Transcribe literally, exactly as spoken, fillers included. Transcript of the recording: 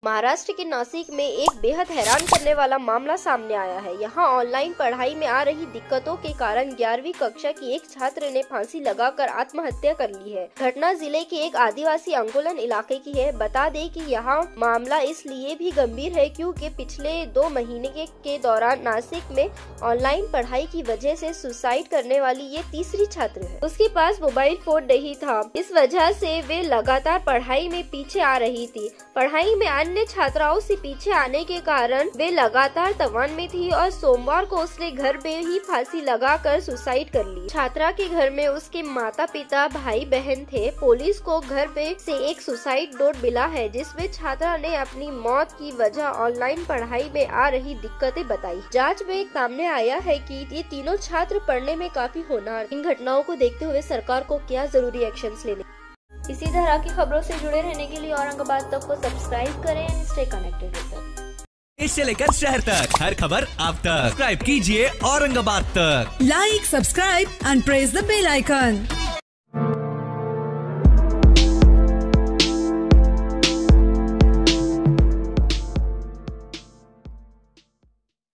महाराष्ट्र के नासिक में एक बेहद हैरान करने वाला मामला सामने आया है। यहाँ ऑनलाइन पढ़ाई में आ रही दिक्कतों के कारण ग्यारहवीं कक्षा की एक छात्र ने फांसी लगाकर आत्महत्या कर ली है। घटना जिले के एक आदिवासी अंगोलन इलाके की है। बता दें कि यहाँ मामला इसलिए भी गंभीर है क्योंकि पिछले दो महीने के, के दौरान नासिक में ऑनलाइन पढ़ाई की वजह से सुसाइड करने वाली ये तीसरी छात्र है। उसके पास मोबाइल फोन नहीं था, इस वजह से वे लगातार पढ़ाई में पीछे आ रही थी। पढ़ाई में अन्य छात्राओं से पीछे आने के कारण वे लगातार तवान में थी और सोमवार को उसने घर में ही फांसी लगाकर सुसाइड कर ली। छात्रा के घर में उसके माता पिता भाई बहन थे। पुलिस को घर पे से एक सुसाइड नोट मिला है जिसमें छात्रा ने अपनी मौत की वजह ऑनलाइन पढ़ाई में आ रही दिक्कतें बताई। जांच में सामने आया है कि ये तीनों छात्र पढ़ने में काफी होनहार। इन घटनाओं को देखते हुए सरकार को क्या जरूरी एक्शन लेने। इसी तरह की खबरों से जुड़े रहने के लिए औरंगाबाद तक को सब्सक्राइब करें and stay connected with us. देश से लेकर शहर तक हर खबर आप तक सब्सक्राइब कीजिए औरंगाबाद तक। Like, subscribe and press the bell icon.